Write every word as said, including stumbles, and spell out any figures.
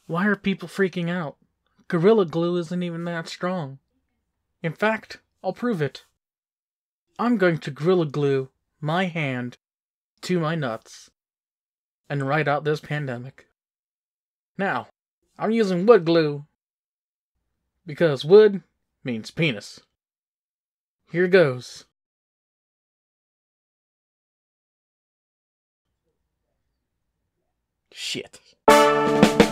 Why are people freaking out? Gorilla Glue isn't even that strong. In fact, I'll prove it. I'm going to Gorilla Glue my hand to my nuts and ride out this pandemic. Now, I'm using wood glue because wood means penis. Here goes. Shit.